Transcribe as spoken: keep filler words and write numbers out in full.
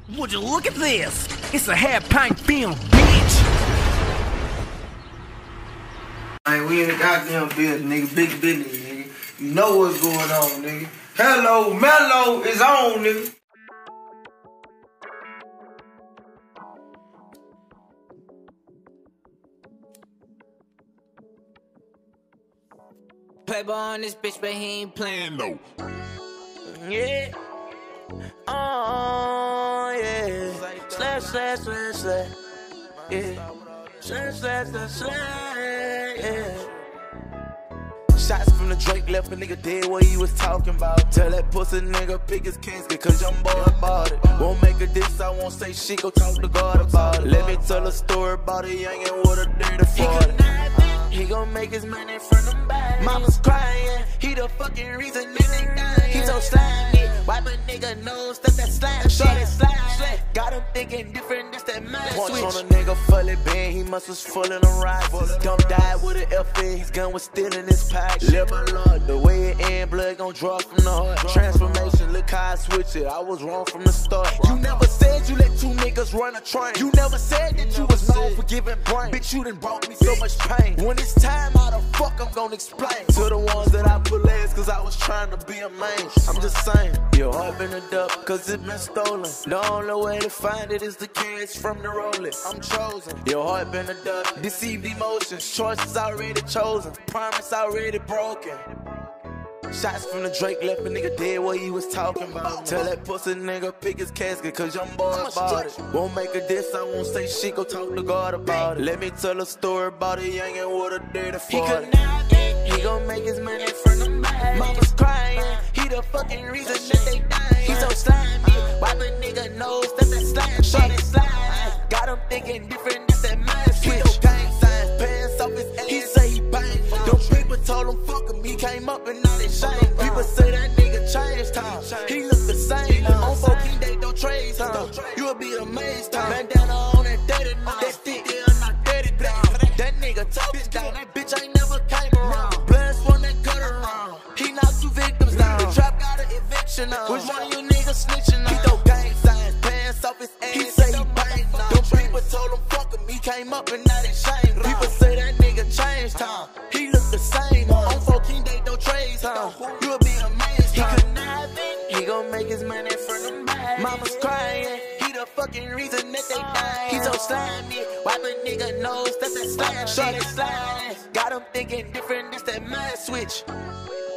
Would you look at this? It's a half pint film, bitch! Man, we in the goddamn building, nigga. Big business, nigga. You know what's going on, nigga. Hello, Mellow is on, nigga. Playboy on this bitch, but he ain't playing no. Yeah. Oh, yeah. Slash, slash, slash, slash. Yeah. Slash, slash, slash, slash. Yeah. Shots from the Drake left a nigga dead what he was talking about. Tell that pussy nigga pick his casket cause young boy about it. Won't make a diss, I won't say shit, go talk to God about it. Let me tell a story about a youngin' with a dirty forty. He gon' make his money from them bags. Mama's crying, he the fucking reason nigga dying. He so slimy, wipe a nigga nose, that's that slime shit. Slime, got him thinking different, that's that mind switch. Punch on a nigga fully bent, he must was full in the rocks. His dumb died with an F in, his gun was still in his pack. Live my lord, the way it end, blood gon' draw from the heart. Transformation, look how I switch it, I was wrong from the start. You never said you let two niggas run a train. You never said that you was known for giving brain. Bitch, you done brought me so much pain. When it's time, how the fuck I'm gonna explain to the ones that I put last cause I was trying to be a man. I'm just saying, your heart been a duck cause it been stolen. The only way to find it is the cash from the rollers. I'm chosen. Your heart been a duck, deceived emotions, choices already chosen, promise already broken. Shots from the Drake left a nigga dead what he was talking about. Tell that pussy nigga pick his casket cause young boy about it. Won't make a diss, I won't say shit, go talk to God about it. Let me tell a story about a youngin' with a dirty forty. He gon' make his money from them bags. Mama's crying, he the fucking reason that they dying. He so slimy, wipe a nigga nose, that's that slime shit. Slime, got him thinking different, that's that mind switch. He no gang signs, pants off his ass, he say he bang. Them people told him fuck him, he came up and now they shame. People say that nigga changed time, he look the same. On fourteen they don't trade time, you'll be amazed time. Bandana on that dirty night, that stick there on my dirty black. That nigga talking down, that bitch ain't never came around. Blast one that cut around, he knocked two victims down. The trap got an eviction on, which one of you niggas snitching on? He throw gang signs, pants off his ass, he say he bang. Them people told him fuck him, he came up and now they shame. People say that nigga changed time, he look the same. On fourteen they don't trade time, you'll be amazed. He could not be, he gon' make his money from them bags. Mama's crying, he the fucking reason that they dying. He so slimy, wipe a nigga nose, that's that slime shit. Slime, got him thinking different, that's that mind switch.